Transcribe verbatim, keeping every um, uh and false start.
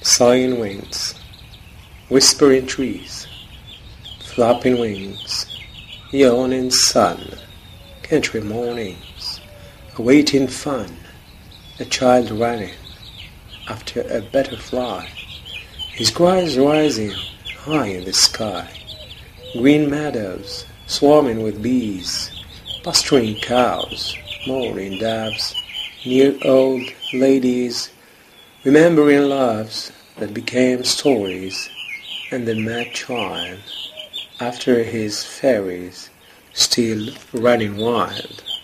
Sighing winds, whispering trees, flapping wings, yawning sun, country mornings, awaiting fun, a child running after a butterfly, his cries rising high in the sky, green meadows swarming with bees, pasturing cows, mourning doves, new old ladies, remembering loves that became stories, and the mad child after his fairies still running wild.